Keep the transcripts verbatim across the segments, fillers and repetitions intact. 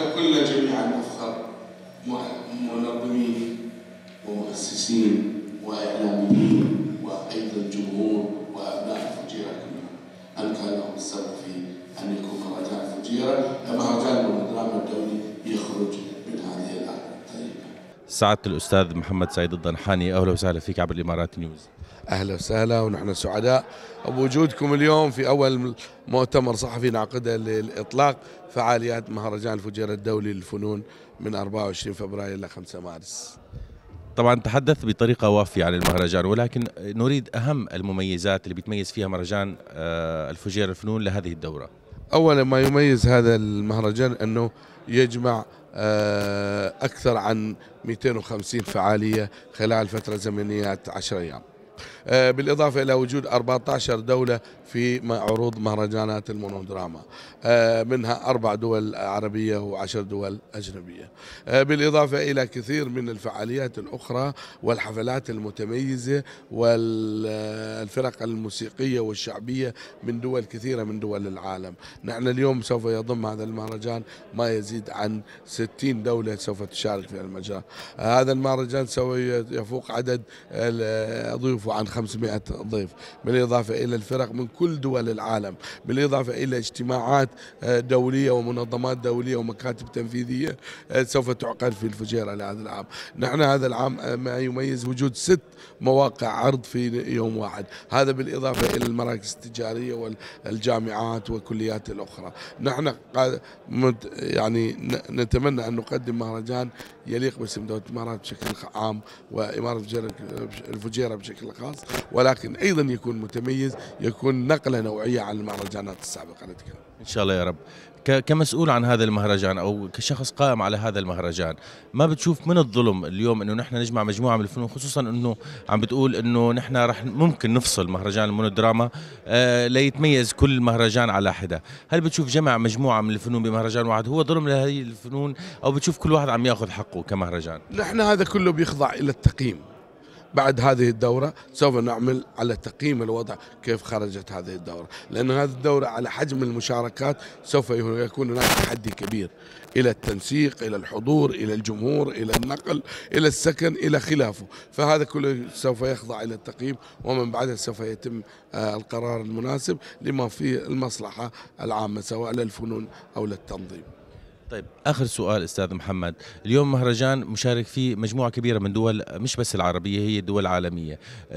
كلنا جميعا نفخر منظمين ومؤسسين وإعلاميين وأيضا جمهور وأبناء الفجيرة كلها أن كان لهم السبب في أن يكون مهرجان الفجيرة مهرجان المونودراما الدولي يخرج من هذه الآلة الطيبة. سعادة الأستاذ محمد سعيد الضنحاني، أهلا وسهلا فيك عبر الإمارات نيوز. أهلا وسهلا، ونحن سعداء بوجودكم اليوم في أول مؤتمر صحفي نعقده لإطلاق فعاليات مهرجان الفجيرة الدولي للفنون من أربعة وعشرين فبراير إلى خمسة مارس. طبعا تحدث بطريقة وافية عن المهرجان، ولكن نريد أهم المميزات اللي بيتميز فيها مهرجان الفجيرة للفنون لهذه الدورة. أولا ما يميز هذا المهرجان أنه يجمع أكثر عن مئتين وخمسين فعالية خلال فترة زمنية عشر أيام، بالإضافة إلى وجود أربعة عشر دولة في عروض مهرجانات المونودراما، منها أربع دول عربية وعشر دول أجنبية، بالإضافة إلى كثير من الفعاليات الأخرى والحفلات المتميزة والفرق الموسيقية والشعبية من دول كثيرة من دول العالم. نحن اليوم سوف يضم هذا المهرجان ما يزيد عن ستين دولة سوف تشارك في المجال. هذا المهرجان سوف يفوق عدد ضيوفه عن خمسمئة ضيف، بالإضافة إلى الفرق من كل دول العالم، بالإضافة إلى اجتماعات دولية ومنظمات دولية ومكاتب تنفيذية سوف تعقد في الفجيرة لهذا العام. نحن هذا العام ما يميز وجود ست مواقع عرض في يوم واحد، هذا بالإضافة إلى المراكز التجارية والجامعات والكليات الأخرى. نحن يعني نتمنى أن نقدم مهرجان يليق باسم دولة الإمارات بشكل عام وإمارة الفجيرة بشكل خاص، ولكن أيضا يكون متميز، يكون نقلة نوعية عن المهرجانات السابقة. إن شاء الله يا رب. كمسؤول عن هذا المهرجان أو كشخص قائم على هذا المهرجان، ما بتشوف من الظلم اليوم إنه نحن نجمع مجموعة من الفنون، خصوصا إنه عم بتقول إنه نحن رح ممكن نفصل مهرجان المونودراما آه ليتميز كل مهرجان على حدة؟ هل بتشوف جمع مجموعة من الفنون بمهرجان واحد هو ظلم لهذه الفنون، أو بتشوف كل واحد عم ياخذ حقه كمهرجان؟ نحن هذا كله بيخضع إلى التقييم. بعد هذه الدورة سوف نعمل على تقييم الوضع كيف خرجت هذه الدورة، لأن هذه الدورة على حجم المشاركات سوف يكون هناك تحدي كبير إلى التنسيق، إلى الحضور، إلى الجمهور، إلى النقل، إلى السكن، إلى خلافه. فهذا كله سوف يخضع إلى التقييم، ومن بعدها سوف يتم القرار المناسب لما فيه المصلحة العامة سواء للفنون أو للتنظيم. طيب آخر سؤال أستاذ محمد، اليوم مهرجان مشارك فيه مجموعة كبيرة من دول مش بس العربية، هي الدول العالمية،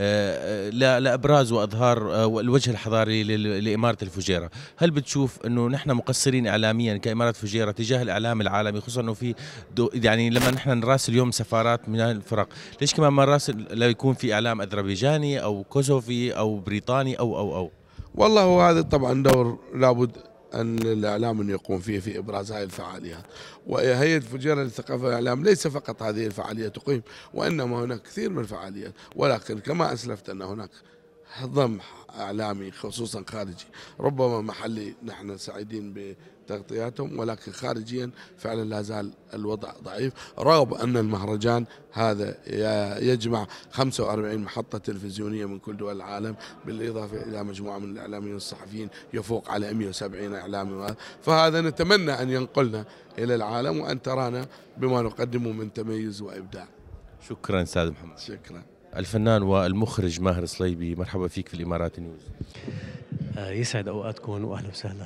لإبراز وإظهار الوجه الحضاري لإمارة الفجيرة. هل بتشوف أنه نحن مقصرين إعلاميا كإمارة الفجيرة تجاه الإعلام العالمي، خصوصا أنه في يعني لما نحن نراسل اليوم سفارات من الفرق، ليش كمان ما نراسل لا يكون في إعلام أذربيجاني أو كوسوفي أو بريطاني أو أو أو والله هو هذا طبعا دور لابد أن الإعلام أن يقوم فيه في إبراز هذه الفعاليات. وهيئة الفجيرة للثقافة والإعلام ليس فقط هذه الفعالية تقيم، وإنما هناك كثير من الفعاليات، ولكن كما أسلفت أن هناك ضم إعلامي خصوصا خارجي، ربما محلي نحن سعيدين بتغطياتهم، ولكن خارجيا فعلا لا زال الوضع ضعيف، رغم أن المهرجان هذا يجمع خمسة وأربعين محطة تلفزيونية من كل دول العالم، بالإضافة إلى مجموعة من الإعلاميين والصحفيين يفوق على مئة وسبعين إعلامي. فهذا نتمنى أن ينقلنا إلى العالم وأن ترانا بما نقدمه من تميز وإبداع. شكرا أستاذ محمد. شكرا. الفنان والمخرج ماهر صليبي، مرحبا فيك في الإمارات نيوز. يسعد أوقاتكم وأهلا وسهلا.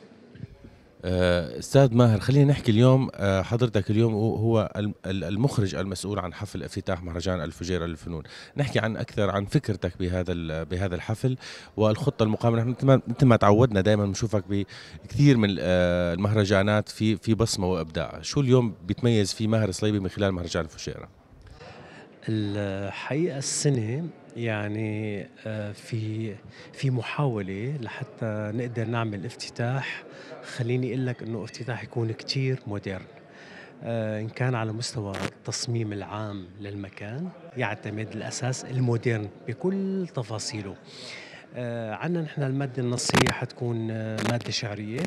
أستاذ ماهر، خلينا نحكي اليوم، حضرتك اليوم هو المخرج المسؤول عن حفل افتتاح مهرجان الفجيرة للفنون. نحكي عن أكثر عن فكرتك بهذا بهذا الحفل والخطة المقامة. نحن مثل ما تعودنا دائما نشوفك بكثير من المهرجانات في في بصمة وإبداع. شو اليوم بيتميز فيه ماهر صليبي من خلال مهرجان الفجيرة؟ الحقيقة السنة يعني في في محاولة لحتى نقدر نعمل افتتاح، خليني أقول لك إنه افتتاح يكون كتير مودرن، إن كان على مستوى التصميم العام للمكان يعتمد الأساس المودرن بكل تفاصيله. عنا نحن المادة النصية حتكون مادة شعرية،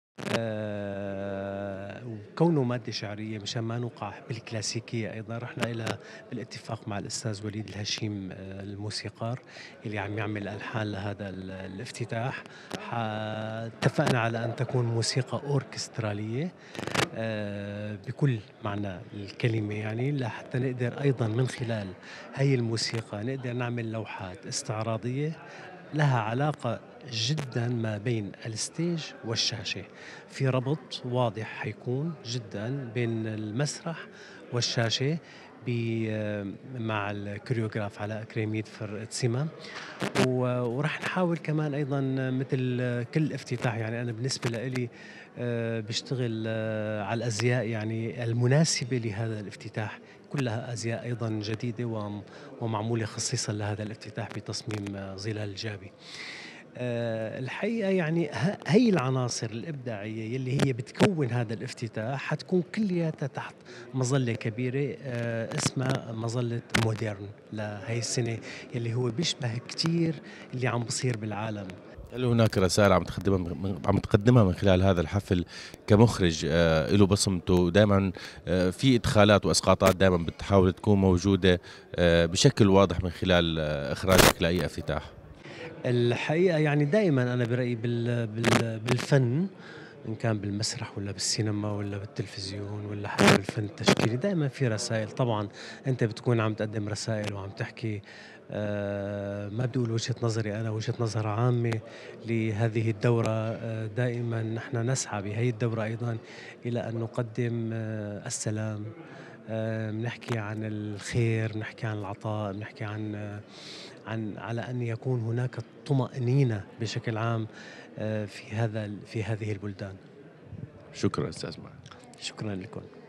وكونه مادة شعرية مشان ما نوقع بالكلاسيكية أيضا رحنا إلى بالاتفاق مع الأستاذ وليد الهشيم الموسيقار اللي عم يعمل ألحان لهذا الافتتاح. اتفقنا على أن تكون موسيقى أوركسترالية بكل معنى الكلمة، يعني لحتى نقدر أيضا من خلال هاي الموسيقى نقدر نعمل لوحات استعراضية لها علاقة جدا ما بين الستيج والشاشة. في ربط واضح حيكون جدا بين المسرح والشاشة ب- مع الكوريوغراف علاء كريميد فرقة سيما. و- ورح نحاول كمان أيضا مثل كل افتتاح، يعني أنا بالنسبة لي آه، بشتغل آه، على الأزياء يعني المناسبة لهذا الافتتاح، كلها أزياء أيضا جديدة وم- ومعمولة خصيصا لهذا الافتتاح بتصميم آه، ظلال جابي. آه، الحقيقة يعني ه- هي العناصر الإبداعية يلي هي بتكون هذا الافتتاح حتكون كلياتها تحت مظلة كبيرة آه، اسمها مظلة مودرن لهي السنة، يلي هو بيشبه كتير اللي عم بصير بالعالم. هل هناك رسائل عم تقدمها من عم تقدمها من خلال هذا الحفل كمخرج آه، له بصمته دائما آه، في ادخالات واسقاطات دائما بتحاول تكون موجوده آه، بشكل واضح من خلال آه، اخراجك لاي افتتاح؟ الحقيقة يعني دائما أنا برأيي بال بال بالفن، إن كان بالمسرح ولا بالسينما ولا بالتلفزيون ولا حتى بالفن التشكيلي، دائما في رسائل. طبعا أنت بتكون عم تقدم رسائل وعم تحكي آه ما بدي أقول وجهة نظري أنا، وجهة نظر عامة لهذه الدورة. آه دائما نحن نسعى بهذه الدورة أيضا إلى أن نقدم آه السلام، آه، بنحكي عن الخير، بنحكي عن العطاء، بنحكي عن آه، عن على أن يكون هناك طمأنينة بشكل عام آه، في هذا في هذه البلدان. شكرا استاذ معك. شكرا لكم.